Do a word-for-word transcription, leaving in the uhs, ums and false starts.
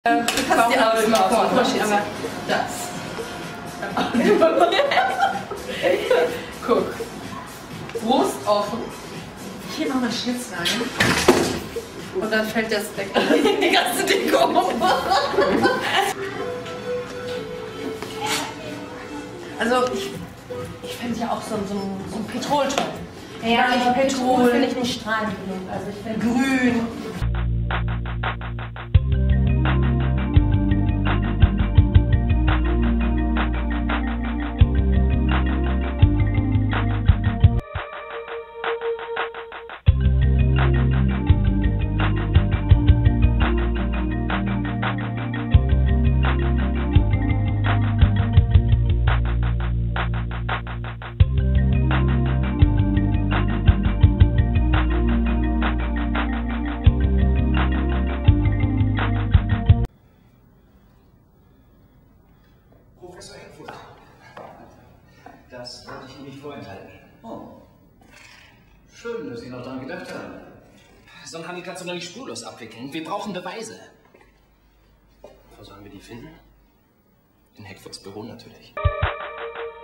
Du kannst die Arme immer auf den Tisch, aber das. Guck. Brust offen. Hier noch mal Schlitz rein. Und dann fällt das weg. Die ganze Deko um. Also ich, ich fände ja auch so, so, so ein Petrol toll. Ja, ich Petrol finde ich nicht strahlend genug. Also ich finde grün. Professor Heckfuß. Das wollte ich Ihnen nicht vorenthalten. Oh. Schön, dass Sie noch daran gedacht haben. So einen Handel kannst du noch nicht spurlos abwickeln. Wir brauchen Beweise. Wo sollen wir die finden? In Heckfurts Büro natürlich.